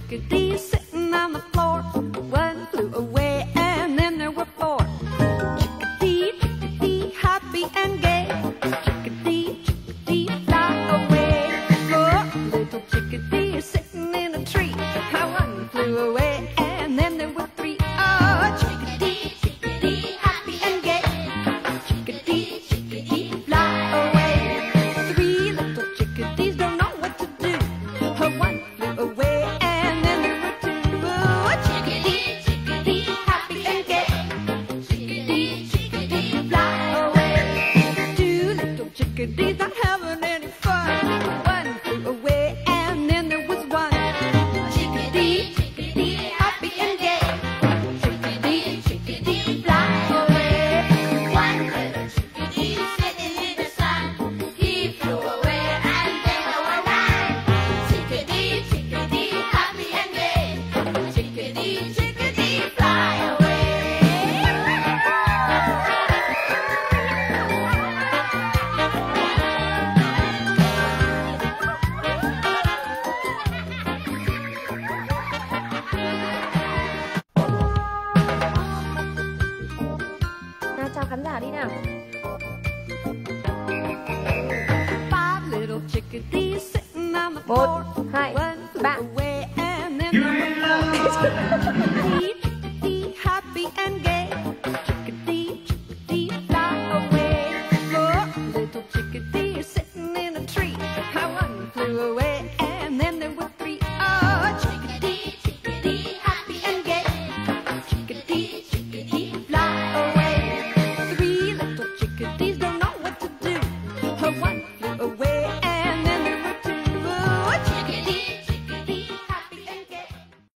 chickadees sitting on the floor. One flew away and then there were four. Chickadee, chickadee, happy and gay. Chickadee, chickadee, fly away. Four little chickadees sitting in a tree. One flew away and then there were three. Oh, chickadee, chickadee, happy and gay. Chickadee, chickadee, fly away. Three little chickadees don't know what to do. One flew away and then there were two. Oh, chickadee, chickadee, happy and gay. Chickadee, chickadee, fly away. Two little chickadees not having any fun. One flew away and then there was one. Chickadee, chickadee, happy and gay. Chickadee, chickadee, fly away. One little chickadee sitting in the sun. He flew away and then there were nine. Chickadee, chickadee, happy and gay. Chickadee, chickadee, fly away. Nào, chào khán giả đi nào. Five little chickadees sitting on the Một, floor. hai, One flew ba. away and then there were four.